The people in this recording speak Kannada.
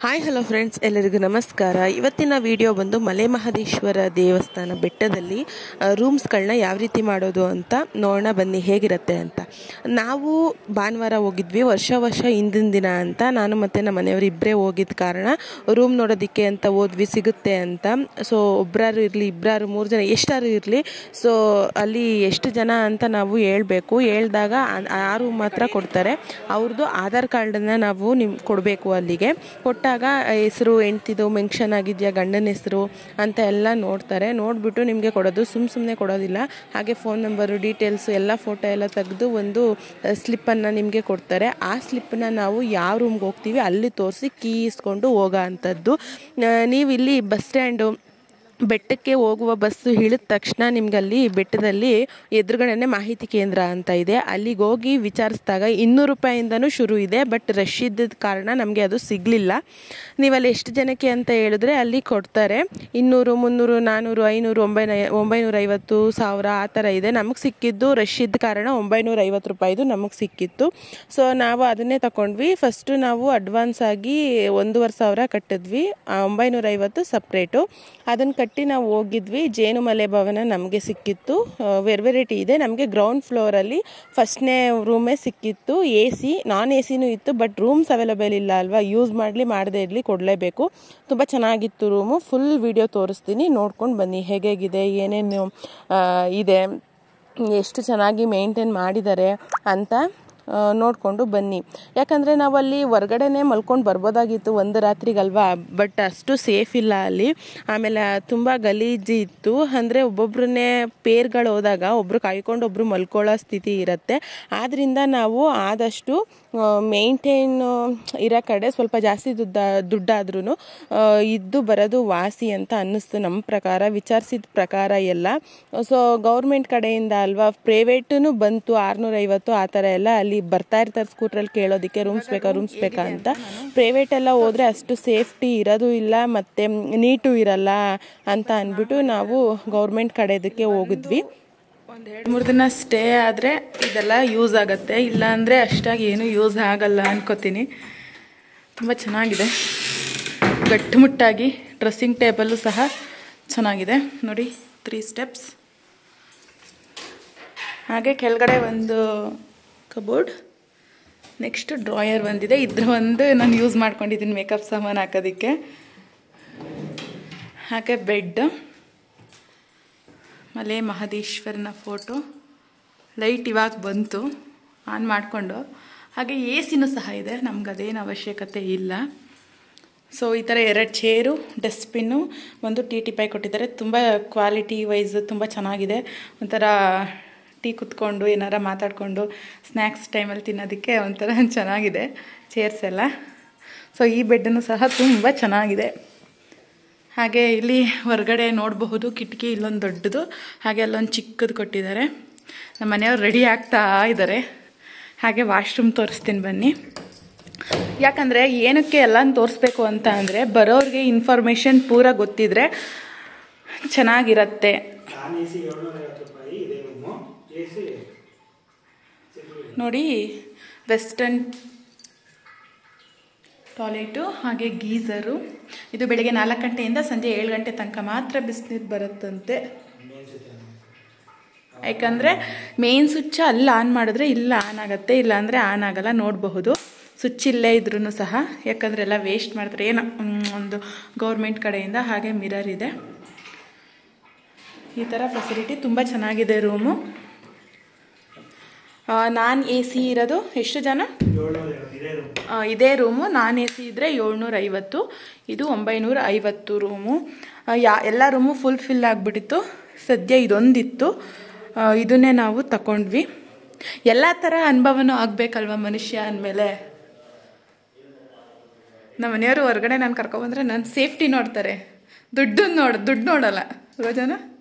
ಹಾಯ್ ಹಲೋ ಫ್ರೆಂಡ್ಸ್, ಎಲ್ಲರಿಗೂ ನಮಸ್ಕಾರ. ಇವತ್ತಿನ ವಿಡಿಯೋ ಬಂದು ಮಲೆ ಮಹದೇಶ್ವರ ದೇವಸ್ಥಾನ ಬೆಟ್ಟದಲ್ಲಿ ರೂಮ್ಸ್ಗಳನ್ನ ಯಾವ ರೀತಿ ಮಾಡೋದು ಅಂತ ನೋಡೋಣ ಬನ್ನಿ, ಹೇಗಿರುತ್ತೆ ಅಂತ. ನಾವು ಭಾನುವಾರ ಹೋಗಿದ್ವಿ, ವರ್ಷ ಹಿಂದಿನ ದಿನ ಅಂತ. ನಾನು ಮತ್ತು ನಮ್ಮ ಮನೆಯವರು ಇಬ್ಬರೇ ಹೋಗಿದ್ದ ಕಾರಣ ರೂಮ್ ನೋಡೋದಕ್ಕೆ ಅಂತ ಹೋದ್ವಿ, ಸಿಗುತ್ತೆ ಅಂತ. ಸೊ ಒಬ್ಬರಾರು ಇರಲಿ, ಇಬ್ಬರಾರು, 3 ಜನ, ಎಷ್ಟಾರು ಇರಲಿ. ಸೊ ಅಲ್ಲಿ ಎಷ್ಟು ಜನ ಅಂತ ನಾವು ಹೇಳ್ಬೇಕು. ಹೇಳಿದಾಗ ಆ ರೂಮ್ ಮಾತ್ರ ಕೊಡ್ತಾರೆ. ಅವ್ರದ್ದು ಆಧಾರ್ ಕಾರ್ಡನ್ನು ನಾವು ನಿಮ್ಗೆ ಕೊಡಬೇಕು. ಅಲ್ಲಿಗೆ ಕೊಟ್ಟಾಗ ಹೆಸರು, ಹೆಂಡ್ತಿದು ಮೆನ್ಷನ್ ಆಗಿದೆಯಾ, ಗಂಡನ ಹೆಸರು ಅಂತ ಎಲ್ಲ ನೋಡ್ತಾರೆ. ನೋಡಿಬಿಟ್ಟು ನಿಮಗೆ ಕೊಡೋದು. ಸುಮ್ಮನೆ ಕೊಡೋದಿಲ್ಲ. ಹಾಗೆ ಫೋನ್ ನಂಬರು, ಡೀಟೇಲ್ಸು, ಎಲ್ಲ ಫೋಟೋ ಎಲ್ಲ ತೆಗೆದು ಒಂದು ಸ್ಲಿಪ್ಪನ್ನು ನಿಮಗೆ ಕೊಡ್ತಾರೆ. ಆ ಸ್ಲಿಪ್ಪನ್ನ ನಾವು ಯಾವ ರೂಮ್ಗೆ ಹೋಗ್ತೀವಿ ಅಲ್ಲಿ ತೋರಿಸಿ ಕೀ ಇಸ್ಕೊಂಡು ಹೋಗೋ ಅಂಥದ್ದು. ನೀವು ಇಲ್ಲಿ ಬಸ್ ಸ್ಟ್ಯಾಂಡು ಬೆಟ್ಟಕ್ಕೆ ಹೋಗುವ ಬಸ್ಸು ಇಳಿದ ತಕ್ಷಣ ನಿಮ್ಗಲ್ಲಿ ಬೆಟ್ಟದಲ್ಲಿ ಎದುರುಗಡೆನೆ ಮಾಹಿತಿ ಕೇಂದ್ರ ಅಂತ ಇದೆ. ಅಲ್ಲಿಗೆ ಹೋಗಿ ವಿಚಾರಿಸಿದಾಗ 200 ರೂಪಾಯಿಂದನೂ ಶುರು ಇದೆ. ಬಟ್ ರಶ್ ಇದ್ದ ಕಾರಣ ನಮಗೆ ಅದು ಸಿಗಲಿಲ್ಲ. ನೀವಲ್ಲಿ ಎಷ್ಟು ಜನಕ್ಕೆ ಅಂತ ಹೇಳಿದ್ರೆ ಅಲ್ಲಿ ಕೊಡ್ತಾರೆ. 200, 300, 400, 500, 950, 1000 ಆ ಥರ ಇದೆ. ನಮಗೆ ಸಿಕ್ಕಿದ್ದು ರಶ್ ಇದ್ದ ಕಾರಣ 950 ರೂಪಾಯಿದು ನಮಗೆ ಸಿಕ್ಕಿತ್ತು. ಸೊ ನಾವು ಅದನ್ನೇ ತಗೊಂಡ್ವಿ. ಫಸ್ಟು ನಾವು ಅಡ್ವಾನ್ಸ್ ಆಗಿ 1500 ಕಟ್ಟಿದ್ವಿ, 950 ಸಪ್ರೇಟು. ಅದನ್ನು ಕಟ್ಟಿ ನಾವು ಹೋಗಿದ್ವಿ. ಜೇನುಮಲೆ ಭವನ ನಮಗೆ ಸಿಕ್ಕಿತ್ತು. ವೆರೈಟಿ ಇದೆ. ನಮಗೆ ಗ್ರೌಂಡ್ ಫ್ಲೋರಲ್ಲಿ ಫಸ್ಟ್ನೇ ರೂಮೇ ಸಿಕ್ಕಿತ್ತು. AC, ನಾನ್ ACನೂ ಇತ್ತು. ಬಟ್ ರೂಮ್ಸ್ ಅವೈಲೇಬಲ್ ಇಲ್ಲ ಅಲ್ವಾ, ಯೂಸ್ ಮಾಡದೇ ಇರಲಿ, ಕೊಡಲೇಬೇಕು. ತುಂಬ ಚೆನ್ನಾಗಿತ್ತು ರೂಮು. ಫುಲ್ ವಿಡಿಯೋ ತೋರಿಸ್ತೀನಿ, ನೋಡ್ಕೊಂಡು ಬನ್ನಿ ಹೇಗಿದೆ, ಏನೇನು ಇದೆ, ಎಷ್ಟು ಚೆನ್ನಾಗಿ ಮೇಂಟೈನ್ ಮಾಡಿದ್ದಾರೆ ಅಂತ ನೋಡಿಕೊಂಡು ಬನ್ನಿ. ಯಾಕಂದರೆ ನಾವಲ್ಲಿ ಹೊರ್ಗಡೆನೇ ಮಲ್ಕೊಂಡು ಬರ್ಬೋದಾಗಿತ್ತು ಒಂದು ರಾತ್ರಿಗಲ್ವಾ. ಬಟ್ ಅಷ್ಟು ಸೇಫ್ ಇಲ್ಲ ಅಲ್ಲಿ. ಆಮೇಲೆ ತುಂಬ ಗಲೀಜು ಇತ್ತು. ಅಂದರೆ ಒಬ್ಬೊಬ್ಬರನ್ನೇ ಪೇರ್ಗಳು ಹೋದಾಗ ಒಬ್ಬರು ಕಾಯ್ಕೊಂಡು ಒಬ್ಬರು ಮಲ್ಕೊಳ್ಳೋ ಸ್ಥಿತಿ ಇರುತ್ತೆ. ಆದ್ದರಿಂದ ನಾವು ಆದಷ್ಟು ಮೇಂಟೈನ್ ಇರೋ ಕಡೆ ಸ್ವಲ್ಪ ಜಾಸ್ತಿ ದುಡ್ಡಾದ್ರೂ ಇದ್ದು ಬರೋದು ವಾಸಿ ಅಂತ ಅನ್ನಿಸ್ತು ನಮ್ಮ ಪ್ರಕಾರ, ವಿಚಾರಿಸಿದ ಪ್ರಕಾರ ಎಲ್ಲ. ಸೊ ಗೌರ್ಮೆಂಟ್ ಕಡೆಯಿಂದ ಅಲ್ವಾ, ಪ್ರೈವೇಟೂ ಬಂತು 650 ಆ ಥರ ಎಲ್ಲ. ಅಲ್ಲಿ ಬರ್ತಾ ಇರ್ತಾರೆ ಸ್ಕೂಟ್ರಲ್ಲಿ ಕೇಳೋದಕ್ಕೆ ರೂಮ್ಸ್ ಬೇಕಾ ಅಂತ. ಪ್ರೈವೇಟ್ ಎಲ್ಲ ಹೋದರೆ ಅಷ್ಟು ಸೇಫ್ಟಿ ಇರೋದು ಇಲ್ಲ, ಮತ್ತು ನೀಟು ಇರಲ್ಲ ಅಂತ ಅಂದ್ಬಿಟ್ಟು ನಾವು ಗೌರ್ಮೆಂಟ್ ಕಡೆದಕ್ಕೆ ಹೋಗಿದ್ವಿ. ಒಂದು 2-3 ದಿನ ಸ್ಟೇ ಆದರೆ ಇದೆಲ್ಲ ಯೂಸ್ ಆಗುತ್ತೆ. ಇಲ್ಲಾಂದರೆ ಅಷ್ಟಾಗಿ ಏನೂ ಯೂಸ್ ಆಗಲ್ಲ ಅನ್ಕೋತೀನಿ. ತುಂಬ ಚೆನ್ನಾಗಿದೆ, ಗಟ್ಟುಮುಟ್ಟಾಗಿ. ಡ್ರೆಸ್ಸಿಂಗ್ ಟೇಬಲ್ಲು ಸಹ ಚೆನ್ನಾಗಿದೆ ನೋಡಿ, 3 ಸ್ಟೆಪ್ಸ್. ಹಾಗೆ ಕೆಳಗಡೆ ಒಂದು ಕಬೋರ್ಡ್, ನೆಕ್ಸ್ಟ್ ಡ್ರಾಯರ್ ಒಂದಿದೆ. ಇದ್ರ ಒಂದು ನಾನು ಯೂಸ್ ಮಾಡ್ಕೊಂಡಿದ್ದೀನಿ ಮೇಕಪ್ ಸಾಮಾನು ಹಾಕೋದಕ್ಕೆ. ಹಾಗೆ ಬೆಡ್, ಮಲೆ ಮಹದೇಶ್ವರನ ಫೋಟೋ, ಲೈಟ್ ಇವಾಗ ಬಂತು ಆನ್ ಮಾಡಿಕೊಂಡು. ಹಾಗೆ ACನೂ ಸಹ ಇದೆ, ನಮ್ಗೆ ಅದೇನು ಅವಶ್ಯಕತೆ ಇಲ್ಲ. ಸೊ ಈ ಥರ 2 ಚೇರು, ಡಸ್ಟ್ಬಿನ್ನು, ಒಂದು ಟೀ ಪೈ ಕೊಟ್ಟಿದ್ದಾರೆ. ತುಂಬ ಕ್ವಾಲಿಟಿ ವೈಸ್ ತುಂಬ ಚೆನ್ನಾಗಿದೆ. ಒಂಥರ ಟೀ ಕುತ್ಕೊಂಡು ಏನಾರ ಮಾತಾಡಿಕೊಂಡು ಸ್ನ್ಯಾಕ್ಸ್ ಟೈಮಲ್ಲಿ ತಿನ್ನೋದಕ್ಕೆ ಒಂಥರ ಚೆನ್ನಾಗಿದೆ ಚೇರ್ಸ್ ಎಲ್ಲ. ಸೊ ಈ ಬೆಡ್ಡನ್ನು ಸಹ ತುಂಬ ಚೆನ್ನಾಗಿದೆ. ಹಾಗೆ ಇಲ್ಲಿ ಹೊರಗಡೆ ನೋಡಬಹುದು ಕಿಟಕಿ, ಇಲ್ಲೊಂದು ದೊಡ್ಡದು, ಹಾಗೆ ಅಲ್ಲೊಂದು ಚಿಕ್ಕದು ಕೊಟ್ಟಿದ್ದಾರೆ. ನಮ್ಮ ಮನೆಯವ್ರು ರೆಡಿ ಆಗ್ತಾ ಇದ್ದಾರೆ. ಹಾಗೆ ವಾಶ್ರೂಮ್ ತೋರಿಸ್ತೀನಿ ಬನ್ನಿ. ಯಾಕಂದರೆ ಏನಕ್ಕೆ ಎಲ್ಲನೂ ತೋರಿಸ್ಬೇಕು ಅಂತ ಅಂದರೆ ಬರೋರಿಗೆ ಇನ್ಫಾರ್ಮೇಷನ್ ಪೂರ ಗೊತ್ತಿದ್ರೆ ಚೆನ್ನಾಗಿರುತ್ತೆ. ನೋಡಿ, ವೆಸ್ಟರ್ನ್ ಟಾಯ್ಲೆಟು, ಹಾಗೆ ಗೀಝರು. ಇದು ಬೆಳಗ್ಗೆ 4 ಗಂಟೆಯಿಂದ ಸಂಜೆ 7 ಗಂಟೆ ತನಕ ಮಾತ್ರ ಬಿಸಿನೀರು ಬರುತ್ತಂತೆ. ಯಾಕಂದರೆ ಮೇನ್ ಸ್ವಿಚ್ ಅಲ್ಲಿ ಆನ್ ಮಾಡಿದ್ರೆ ಇಲ್ಲ ಆನ್ ಆಗುತ್ತೆ, ಇಲ್ಲಾಂದರೆ ಆನ್ ಆಗಲ್ಲ. ನೋಡಬಹುದು ಸ್ವಿಚ್ ಇಲ್ಲೇ ಇದ್ರೂ ಸಹ, ಯಾಕಂದರೆ ಎಲ್ಲ ವೇಸ್ಟ್ ಮಾಡ್ತಾರೆ ಏನೋ ಒಂದು ಗೌರ್ಮೆಂಟ್ ಕಡೆಯಿಂದ. ಹಾಗೆ ಮಿರರ್ ಇದೆ. ಈ ಥರ ಫೆಸಿಲಿಟಿ ತುಂಬ ಚೆನ್ನಾಗಿದೆ ರೂಮು. ನಾನ್ AC ಇರೋದು ಎಷ್ಟು ಜನ, ಇದೇ ರೂಮು. ನಾನ್ AC ಇದ್ದರೆ 750, ಇದು 950 ರೂಮು. ಎಲ್ಲ ರೂಮು ಫಿಲ್ ಆಗಿಬಿಟ್ಟಿತ್ತು. ಸದ್ಯ ಇದೊಂದಿತ್ತು, ಇದನ್ನೇ ನಾವು ತಗೊಂಡ್ವಿ. ಎಲ್ಲ ಥರ ಅನುಭವನೂ ಆಗಬೇಕಲ್ವ ಮನುಷ್ಯ ಅಂದಮೇಲೆ. ನಮ್ಮ ಮನೆಯವರು ಹೊರಗಡೆ ನಾನು ಕರ್ಕೊಬಂದರೆ ನನ್ನ ಸೇಫ್ಟಿ ನೋಡ್ತಾರೆ, ದುಡ್ಡು ನೋಡಲ್ಲ ರೋಜಾನ.